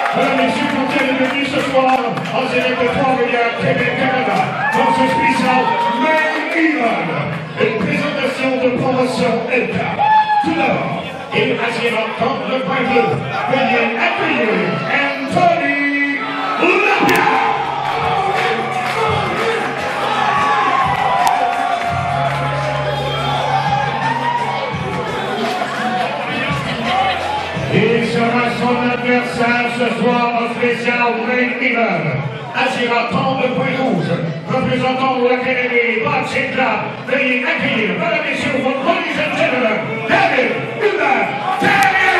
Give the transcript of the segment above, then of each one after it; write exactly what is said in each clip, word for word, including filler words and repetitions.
Mesdames, Messieurs, quand elle est venue ce soir en direct de Trois-Rivières, Québec, Canada, dans ce spécial Main Event, une présentation de promotion L K. Tout d'abord, il agira comme le point bleu. Veuillez accueillir Anthony Lapierre. Il sera son adversaire ce soir en spécial Main Event. Agira comme le point rouge, représentant l'Académie Boxing Club. Veuillez accueillir, mesdames et messieurs, votre ladies and gentlemen, David Hubert Terrier!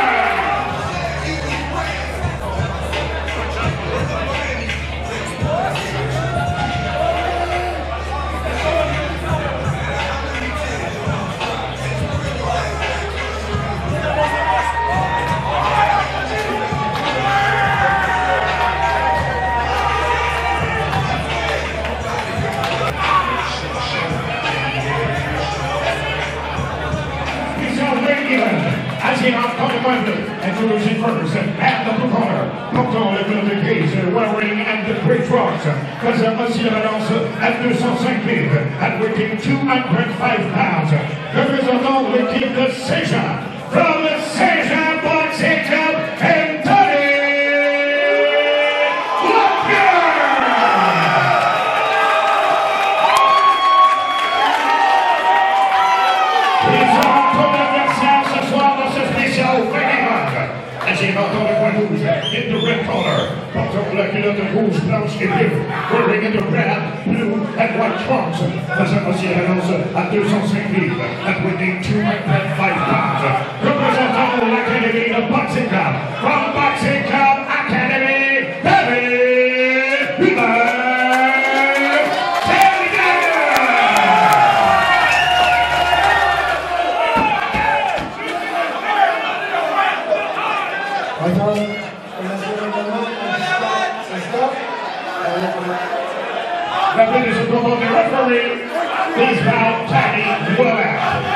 Introducing first, at the corner, portant le club de Case, wearing and the great rocks, faisant aussi la balance à deux cent cinq livres, at weighing two hundred five pounds, représentant l'équipe de Saint-Jean, from the Saint-Jean Boxing Club, Anthony Lapierre! Ils auront comme adversaire ce soir dans ce spécial Agirant dans le point rouge, in the red collar, portant la culotte rouge, blanche et bleue, wearing in the red, blue and white trunks, faisant aussi l'annonce à deux cent cinq livres, at weighing two hundred five pounds, représentant l'Académie de Boxing Club, from Boxing Club Academy, David Hubert The finish from the referee, please bow Taddy Willett.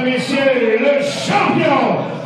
et messieurs, le champion